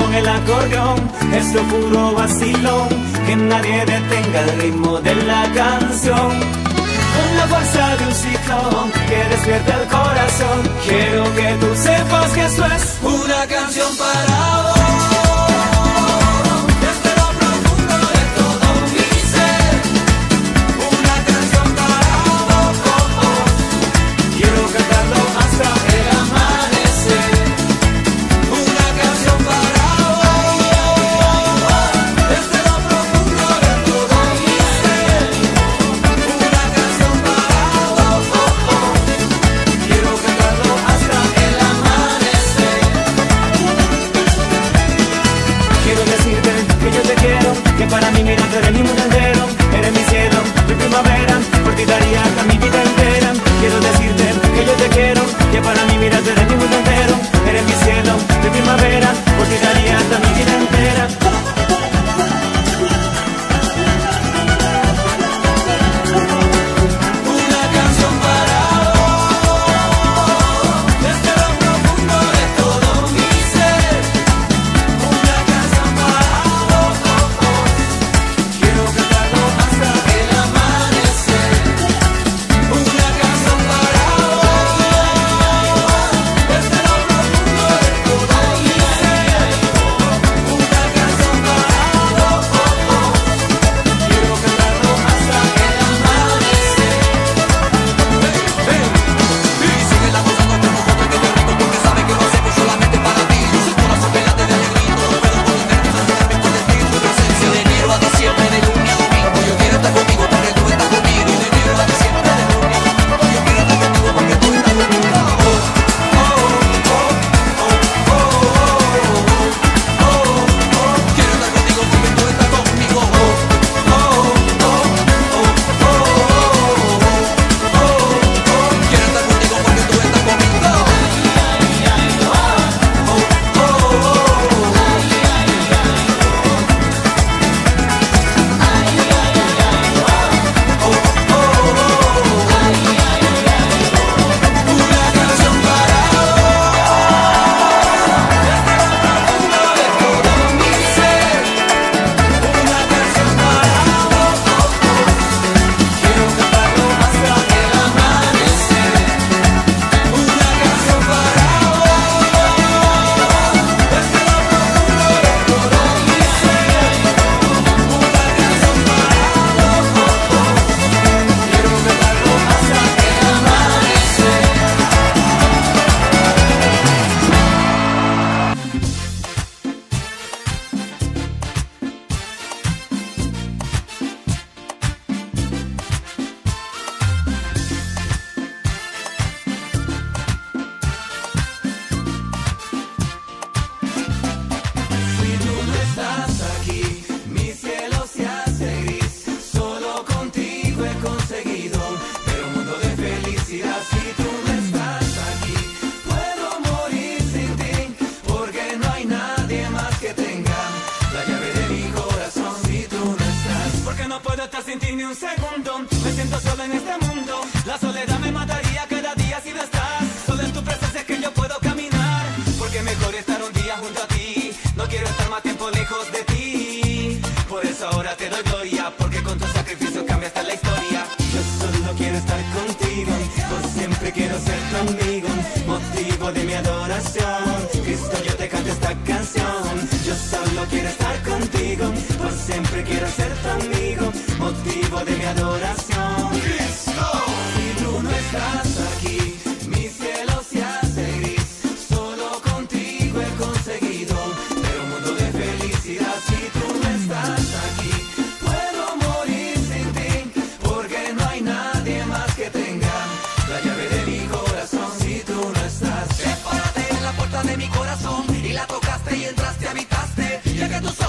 con el acordeón, esto puro vacilón, que nadie detenga el ritmo de la canción. Con la fuerza de un ciclón que despierta el corazón, quiero que tú sepas que esto es una canción para vos. Para mí, mira, tú eres mi mundo entero, eres mi cielo, mi primavera, por ti daría hasta mi vida entera. Quiero decirte que yo te quiero, que para mí, mira, tú eres mi mundo entero, eres mi cielo, mi primavera, por ti daría hasta mi vida entera. Sin ti ni un segundo, me siento solo en este mundo. La soledad me mataría cada día si no estás. Solo en tu presencia es que yo puedo caminar, porque mejor estar un día junto a ti. No quiero estar más tiempo lejos de ti. Por eso ahora te doy gloria, porque con tu sacrificio cambiaste la historia. Yo solo quiero estar contigo, por siempre quiero ser tu amigo, motivo de mi adoración. Cristo, yo te canto esta canción. Yo solo quiero estar contigo, por siempre quiero ser tu amigo, motivo de mi adoración. Cristo. Si tú no estás aquí, mi cielo se hace gris. Solo contigo he conseguido ver un mundo de felicidad. Si tú no estás aquí, puedo morir sin ti, porque no hay nadie más que tenga la llave de mi corazón. Si tú no estás, sepárate en la puerta de mi corazón y la tocaste y entraste, habitaste, ya que tú sabes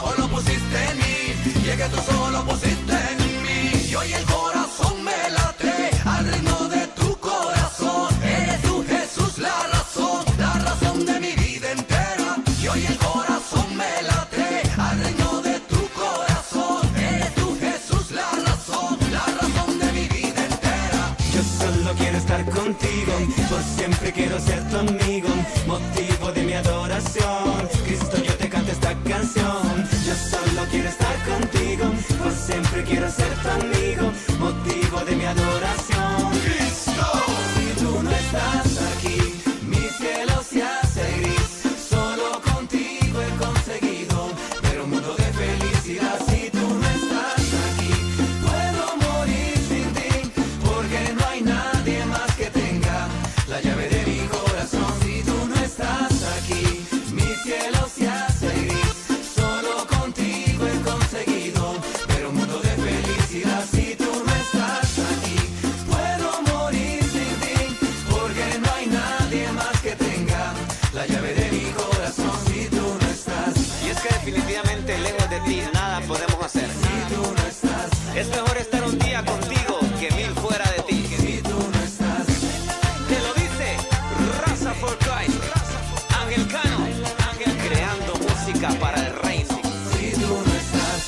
Es mejor estar un día contigo que mil fuera de ti. Si tú no estás, Te lo dice Raza for Christ, Ángel Cano, creando música para el reino. si tú no estás.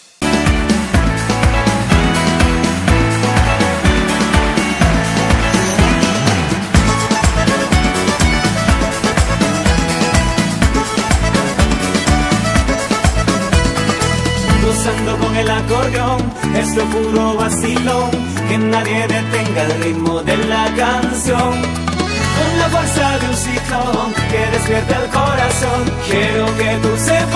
Gozando con el acordeón, es lo puro vacilón, que nadie detenga el ritmo de la canción. Con la fuerza de un ciclón que despierta el corazón, quiero que tú sepas